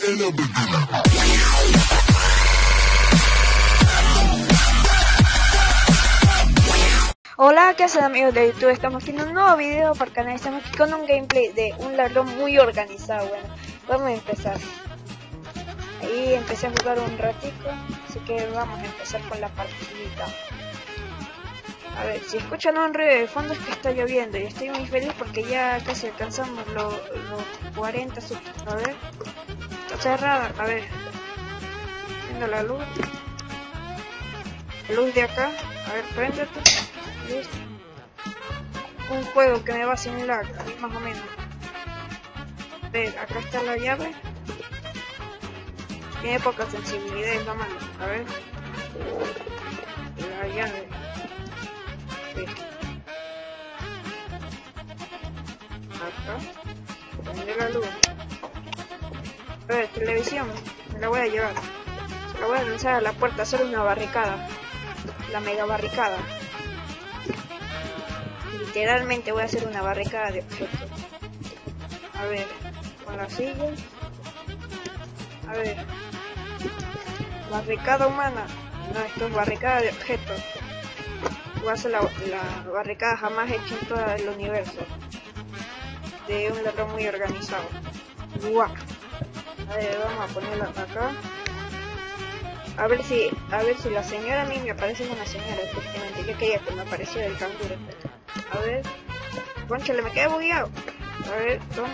Hola, ¿qué hacen amigos de YouTube? Estamos haciendo un nuevo video para el canal. Estamos aquí con un gameplay de un ladrón muy organizado. Bueno, vamos a empezar. Ahí empecé a jugar un ratico, así que vamos a empezar con la partidita. A ver, si escuchan un ruido de fondo es que está lloviendo y estoy muy feliz porque ya casi alcanzamos los 40 subs. A ver, está cerrada, a ver, viendo la luz de acá, a ver, préndete. Listo. Un juego que me va sin lag, más o menos. A ver, acá está la llave. Tiene poca sensibilidad en la mano, a ver. La llave. Acá, prende la luz. A ver, televisión, me la voy a llevar. Se la voy a lanzar a la puerta, hacer una barricada. La mega barricada. Literalmente voy a hacer una barricada de objetos. A ver, con la silla. A ver. Barricada humana. No, esto es barricada de objetos. Voy a hacer la barricada jamás hecha en todo el universo. De un ladrón muy organizado. ¡Guau! A ver, vamos a ponerla acá. A ver si la señora a mí me aparece una señora, efectivamente. Yo quería que me apareciera el canguro. A ver. Conchale, me quedé bugueado. A ver, toma.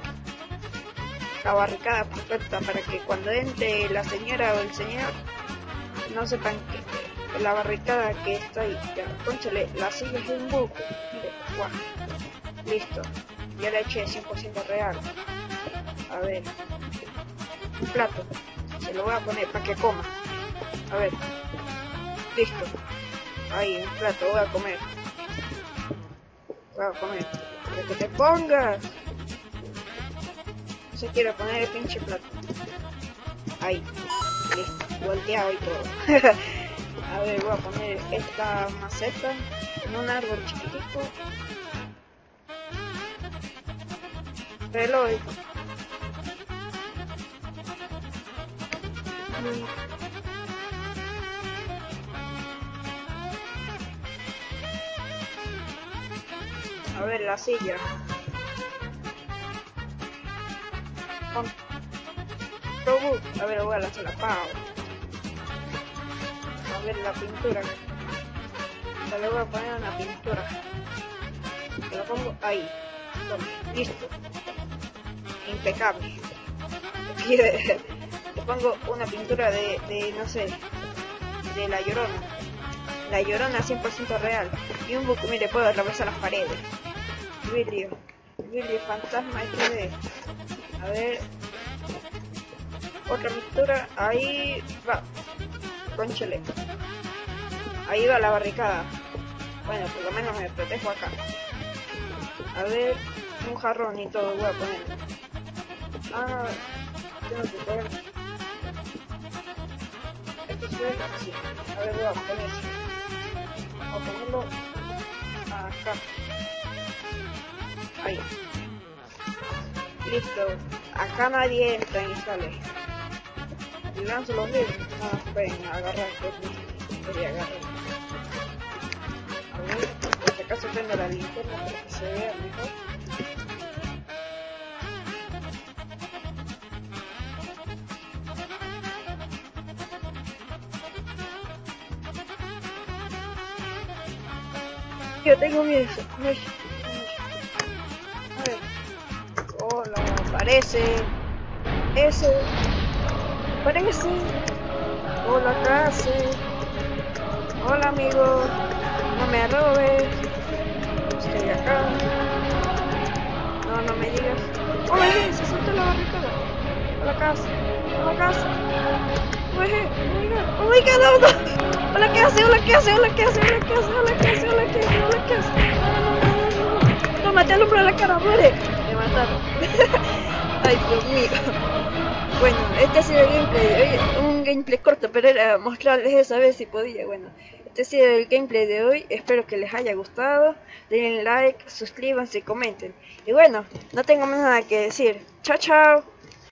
La barricada perfecta para que cuando entre la señora o el señor no sepan que la barricada que está ahí. Ya, conchale, la silla es un bug. Mire, guau. Listo. Ya la eché 100% real. A ver. Un plato. Se lo voy a poner para que coma. A ver. Listo. Ahí, un plato, voy a comer. Voy a comer. Para que te pongas. No se quiere poner el pinche plato. Ahí. Listo. Volteado y todo. A ver, voy a poner esta maceta en un árbol chiquitico. Reloj. A ver, la silla. A ver, voy a lanzar la pau. A ver, la pintura. Ya le voy a poner una pintura. Lo pongo ahí. Listo. Impecable. Le pongo una pintura de no sé, de la Llorona. La Llorona 100% real. Y un buco, mire, puedo atravesar las paredes. Vidrio fantasma HD. A ver. Otra pintura. Ahí va. Conchale. Ahí va la barricada. Bueno, por lo menos me protejo acá. A ver. Un jarrón y todo voy a poner. Ah, tengo que poner. Esto suena así. A ver, voy a poner. Voy a ponerlo acá. Ahí. Listo. Acá nadie entra ni sale. Y lanzo los dedos. No se pueden agarrar. Quería agarrar. A ver, por si acaso prendo la linterna para que se vea mejor. Yo tengo miedo. A ver. Hola, aparece. Ese. Aparece. Hola, clase. Hola, amigo. No me robes. Estoy acá. No me digas. Oye, se soltó la barricada. Hola, casa. Hola, casa. Oye, oh my god, no. Hola, ¿qué hace? Hola, ¿qué hace? Hola, ¿qué hace? Hola, ¿qué hace? Hola, ¿qué hace? Hola, ¿qué hace? Hola, ¿qué hace? No, maté al hombre a la cara, muere. Me mataron. Ay, Dios mío. Bueno, este ha sido el gameplay. Un gameplay corto, pero era mostrarles esa vez si podía. Bueno, este ha sido el gameplay de hoy. Espero que les haya gustado. Denle like, suscríbanse y comenten. Y bueno, no tengo más nada que decir. Chao, chao.